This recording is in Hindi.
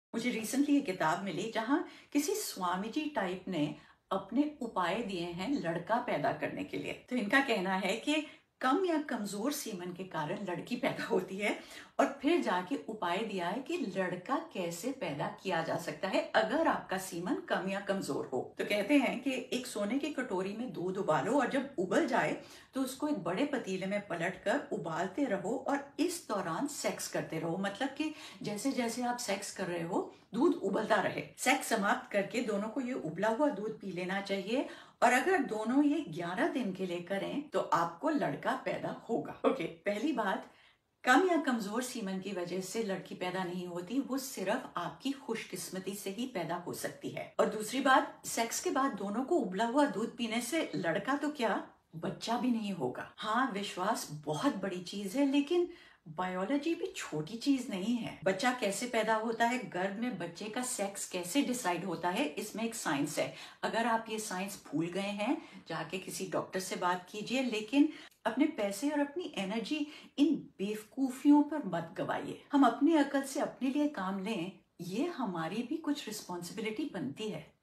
मुझे रिसेंटली ये किताब मिली जहाँ किसी स्वामी जी टाइप ने अपने उपाय दिए हैं लड़का पैदा करने के लिए। तो इनका कहना है कि कम या कमजोर सीमन के कारण लड़की पैदा होती है, और फिर जाके उपाय दिया है कि लड़का कैसे पैदा किया जा सकता है अगर आपका सीमन कम या कमजोर हो। तो कहते हैं कि एक सोने की कटोरी में दूध उबालो और जब उबल जाए तो उसको एक बड़े पतीले में पलट कर उबालते रहो और इस दौरान सेक्स करते रहो। मतलब कि जैसे जैसे आप सेक्स कर रहे हो दूध उबलता रहे। सेक्स समाप्त करके दोनों को ये उबला हुआ दूध पी लेना चाहिए, और अगर दोनों ये 11 दिन के लिए करें तो आपको लड़का पैदा होगा। ओके, पहली बात, कम या कमजोर सीमन की वजह से लड़की पैदा नहीं होती, वो सिर्फ आपकी खुशकिस्मती से ही पैदा हो सकती है। और दूसरी बात, सेक्स के बाद दोनों को उबला हुआ दूध पीने से लड़का तो क्या, बच्चा भी नहीं होगा। हाँ, विश्वास बहुत बड़ी चीज है, लेकिन बायोलॉजी भी छोटी चीज नहीं है। बच्चा कैसे पैदा होता है, गर्भ में बच्चे का सेक्स कैसे डिसाइड होता है, इसमें एक साइंस है। अगर आप ये साइंस भूल गए हैं, जाके किसी डॉक्टर से बात कीजिए, लेकिन अपने पैसे और अपनी एनर्जी इन बेवकूफियों पर मत गवाइए। हम अपनी अकल से अपने लिए काम लें, ये हमारी भी कुछ रिस्पॉन्सिबिलिटी बनती है।